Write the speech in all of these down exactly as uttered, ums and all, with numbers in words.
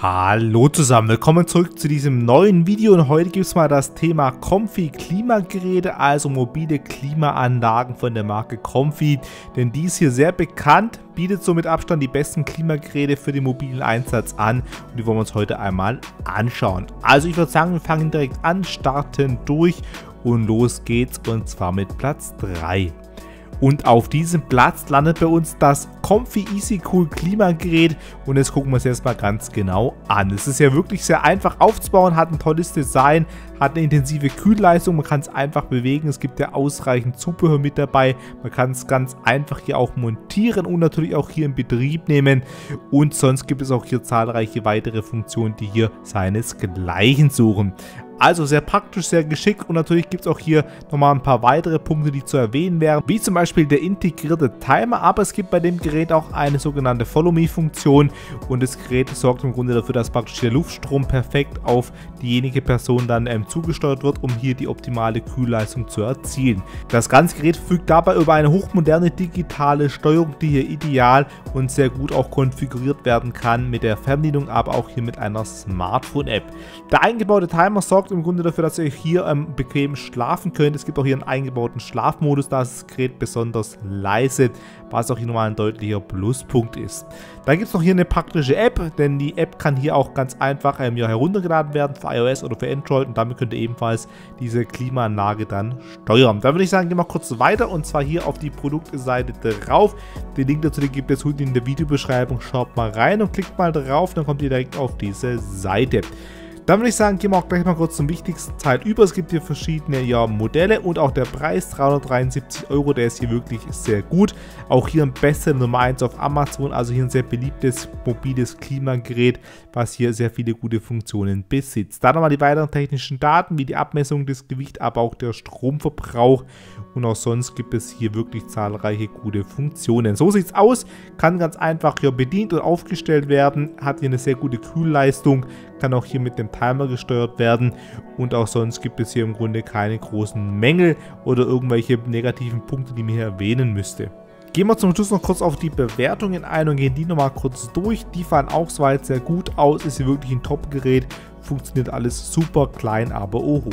Hallo zusammen, willkommen zurück zu diesem neuen Video und heute gibt es mal das Thema Comfy Klimageräte, also mobile Klimaanlagen von der Marke Comfy, denn die ist hier sehr bekannt, bietet so mit Abstand die besten Klimageräte für den mobilen Einsatz an und die wollen wir uns heute einmal anschauen. Also ich würde sagen, wir fangen direkt an, starten durch und los geht's und zwar mit Platz drei. Und auf diesem Platz landet bei uns das Comfy Easy Cool Klimagerät und jetzt gucken wir es erstmal ganz genau an. Es ist ja wirklich sehr einfach aufzubauen, hat ein tolles Design, hat eine intensive Kühlleistung, man kann es einfach bewegen, es gibt ja ausreichend Zubehör mit dabei, man kann es ganz einfach hier auch montieren und natürlich auch hier in Betrieb nehmen und sonst gibt es auch hier zahlreiche weitere Funktionen, die hier seinesgleichen suchen. Also sehr praktisch, sehr geschickt und natürlich gibt es auch hier nochmal ein paar weitere Punkte, die zu erwähnen wären, wie zum Beispiel der integrierte Timer, aber es gibt bei dem Gerät auch eine sogenannte Follow-Me-Funktion und das Gerät sorgt im Grunde dafür, dass praktisch der Luftstrom perfekt auf diejenige Person dann ähm, zugesteuert wird, um hier die optimale Kühlleistung zu erzielen. Das ganze Gerät verfügt dabei über eine hochmoderne digitale Steuerung, die hier ideal und sehr gut auch konfiguriert werden kann mit der Fernbedienung, aber auch hier mit einer Smartphone-App. Der eingebaute Timer sorgt im Grunde dafür, dass ihr hier ähm, bequem schlafen könnt. Es gibt auch hier einen eingebauten Schlafmodus, da ist das Gerät besonders leise, was auch hier nochmal ein deutlicher Pluspunkt ist. Dann gibt es noch hier eine praktische App, denn die App kann hier auch ganz einfach ähm, ja, heruntergeladen werden für iOS oder für Android und damit könnt ihr ebenfalls diese Klimaanlage dann steuern. Dann würde ich sagen, gehen wir kurz weiter und zwar hier auf die Produktseite drauf. Den Link dazu den gibt es unten in der Videobeschreibung. Schaut mal rein und klickt mal drauf, dann kommt ihr direkt auf diese Seite. Dann würde ich sagen, gehen wir auch gleich mal kurz zum wichtigsten Teil über. Es gibt hier verschiedene ja, Modelle und auch der Preis, dreihundertdreiundsiebzig Euro, der ist hier wirklich sehr gut. Auch hier ein Bestseller Nummer eins auf Amazon, also hier ein sehr beliebtes mobiles Klimagerät, was hier sehr viele gute Funktionen besitzt. Dann nochmal die weiteren technischen Daten, wie die Abmessung des Gewichts, aber auch der Stromverbrauch und auch sonst gibt es hier wirklich zahlreiche gute Funktionen. So sieht es aus, kann ganz einfach hier bedient und aufgestellt werden, hat hier eine sehr gute Kühlleistung, kann auch hier mit dem Timer gesteuert werden und auch sonst gibt es hier im Grunde keine großen Mängel oder irgendwelche negativen Punkte, die man hier erwähnen müsste. Gehen wir zum Schluss noch kurz auf die Bewertungen ein und gehen die nochmal kurz durch. Die fallen auch soweit sehr gut aus, ist hier wirklich ein Top-Gerät, funktioniert alles super, klein, aber oho.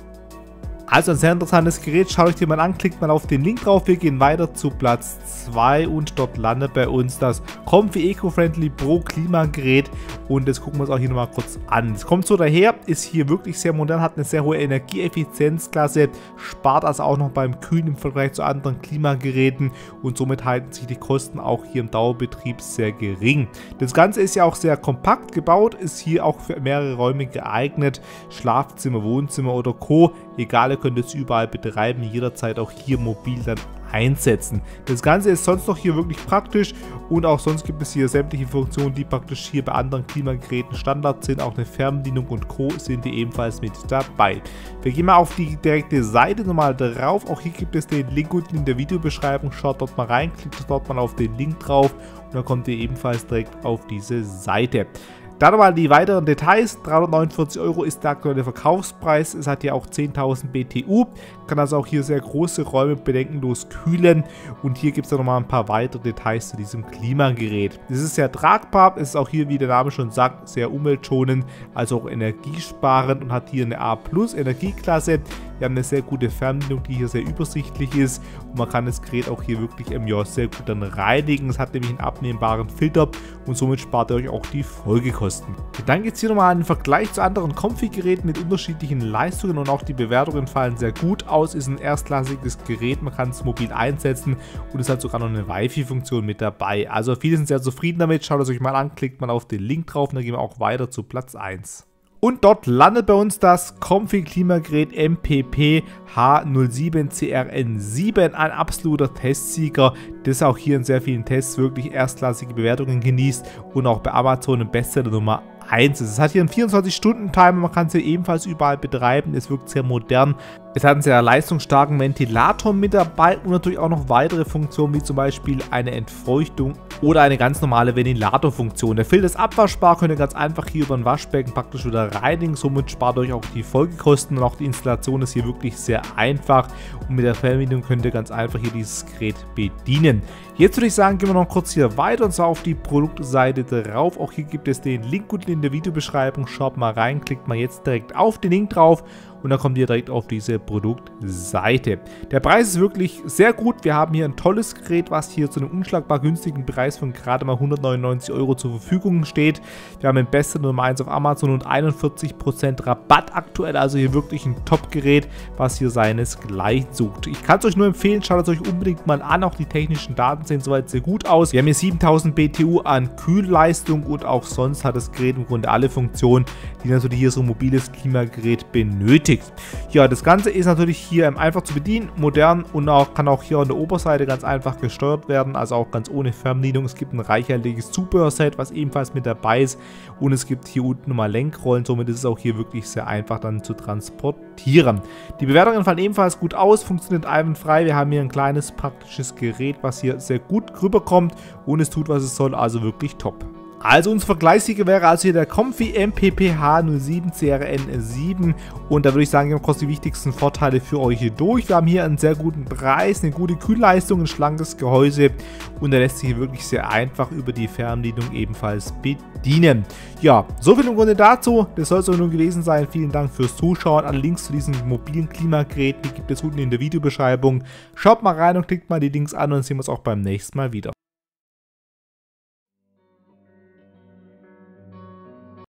Also ein sehr interessantes Gerät, schaut euch den mal an, klickt mal auf den Link drauf, wir gehen weiter zu Platz zwei und dort landet bei uns das Comfy Eco-Friendly Pro Klimagerät und das gucken wir uns auch hier nochmal kurz an. Es kommt so daher, ist hier wirklich sehr modern, hat eine sehr hohe Energieeffizienzklasse, spart also auch noch beim Kühlen im Vergleich zu anderen Klimageräten und somit halten sich die Kosten auch hier im Dauerbetrieb sehr gering. Das Ganze ist ja auch sehr kompakt gebaut, ist hier auch für mehrere Räume geeignet, Schlafzimmer, Wohnzimmer oder Co. Egal, ihr könnt es überall betreiben, jederzeit auch hier mobil dann einsetzen. Das Ganze ist sonst noch hier wirklich praktisch und auch sonst gibt es hier sämtliche Funktionen, die praktisch hier bei anderen Klimageräten Standard sind. Auch eine Fernbedienung und Co. sind die ebenfalls mit dabei. Wir gehen mal auf die direkte Seite nochmal drauf. Auch hier gibt es den Link unten in der Videobeschreibung. Schaut dort mal rein, klickt dort mal auf den Link drauf und dann kommt ihr ebenfalls direkt auf diese Seite. Dann nochmal die weiteren Details, dreihundertneunundvierzig Euro ist der aktuelle Verkaufspreis, es hat ja auch zehntausend B T U, kann also auch hier sehr große Räume bedenkenlos kühlen und hier gibt es dann nochmal ein paar weitere Details zu diesem Klimagerät. Es ist sehr tragbar, es ist auch hier, wie der Name schon sagt, sehr umweltschonend, also auch energiesparend und hat hier eine A Plus Energieklasse. Wir haben eine sehr gute Fernbedienung, die hier sehr übersichtlich ist und man kann das Gerät auch hier wirklich im Jahr sehr gut dann reinigen. Es hat nämlich einen abnehmbaren Filter und somit spart ihr euch auch die Folgekosten. Dann gibt es hier nochmal einen Vergleich zu anderen Comfy-Geräten mit unterschiedlichen Leistungen und auch die Bewertungen fallen sehr gut aus. Ist ein erstklassiges Gerät, man kann es mobil einsetzen und es hat sogar noch eine Wi-Fi-Funktion mit dabei. Also viele sind sehr zufrieden damit, schaut es euch mal an, klickt mal auf den Link drauf und dann gehen wir auch weiter zu Platz eins. Und dort landet bei uns das Comfy Klimagerät M P P H null sieben C R N sieben, ein absoluter Testsieger, das auch hier in sehr vielen Tests wirklich erstklassige Bewertungen genießt und auch bei Amazon ein Bestseller Nummer eins ist. Es hat hier einen vierundzwanzig Stunden Timer, man kann es hier ebenfalls überall betreiben, es wirkt sehr modern. Es hat einen sehr leistungsstarken Ventilator mit dabei und natürlich auch noch weitere Funktionen wie zum Beispiel eine Entfeuchtung oder eine ganz normale Ventilatorfunktion. Der Filter ist abwaschbar, könnt ihr ganz einfach hier über ein Waschbecken praktisch wieder reinigen, somit spart euch auch die Folgekosten und auch die Installation ist hier wirklich sehr einfach und mit der Fernbedienung könnt ihr ganz einfach hier dieses Gerät bedienen. Jetzt würde ich sagen, gehen wir noch kurz hier weiter und zwar auf die Produktseite drauf. Auch hier gibt es den Link unten in der Videobeschreibung. Schaut mal rein, klickt mal jetzt direkt auf den Link drauf und dann kommt ihr direkt auf diese Produktseite. Der Preis ist wirklich sehr gut. Wir haben hier ein tolles Gerät, was hier zu einem unschlagbar günstigen Preis von gerade mal hundertneunundneunzig Euro zur Verfügung steht. Wir haben den besten Nummer eins auf Amazon und einundvierzig Prozent Rabatt aktuell. Also hier wirklich ein Top-Gerät, was hier seinesgleichen sucht. Ich kann es euch nur empfehlen, schaut es euch unbedingt mal an. Auch die technischen Daten sehen soweit sehr gut aus. Wir haben hier siebentausend B T U an Kühlleistung und auch sonst hat das Gerät im Grunde alle Funktionen, die natürlich hier so ein mobiles Klimagerät benötigt. Ja, das Ganze ist natürlich hier einfach zu bedienen, modern und auch kann auch hier an der Oberseite ganz einfach gesteuert werden, also auch ganz ohne Fernbedienung. Es gibt ein reichhaltiges Zubehörset, was ebenfalls mit dabei ist und es gibt hier unten nochmal Lenkrollen, somit ist es auch hier wirklich sehr einfach dann zu transportieren. Die Bewertungen fallen ebenfalls gut aus, funktioniert einwandfrei. Wir haben hier ein kleines praktisches Gerät, was hier sehr gut rüberkommt und es tut, was es soll, also wirklich top. Also unser Vergleichssieger wäre also hier der Comfy M P P H null sieben C R N sieben und da würde ich sagen, wir haben kurz die wichtigsten Vorteile für euch hier durch. Wir haben hier einen sehr guten Preis, eine gute Kühlleistung, ein schlankes Gehäuse und er lässt sich hier wirklich sehr einfach über die Fernbedienung ebenfalls bedienen. Ja, so viel im Grunde dazu. Das soll es auch nun gewesen sein. Vielen Dank fürs Zuschauen. Alle Links zu diesen mobilen Klimageräten die gibt es unten in der Videobeschreibung. Schaut mal rein und klickt mal die Links an und dann sehen wir uns auch beim nächsten Mal wieder.